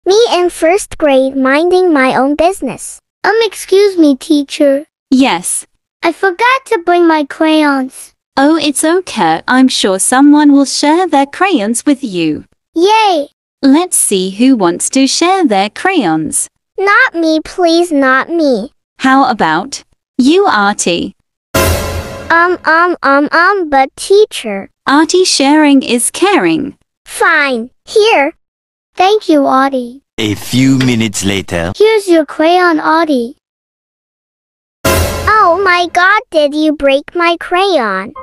Me in first grade minding my own business. Excuse me, teacher. Yes. I forgot to bring my crayons. Oh, it's okay. I'm sure someone will share their crayons with you. Yay! Let's see who wants to share their crayons. Not me, please, not me. How about you, Aati? But teacher. Aati, sharing is caring. Fine. Here. Thank you, Aati. A few minutes later. Here's your crayon, Aati. Oh my god, did you break my crayon?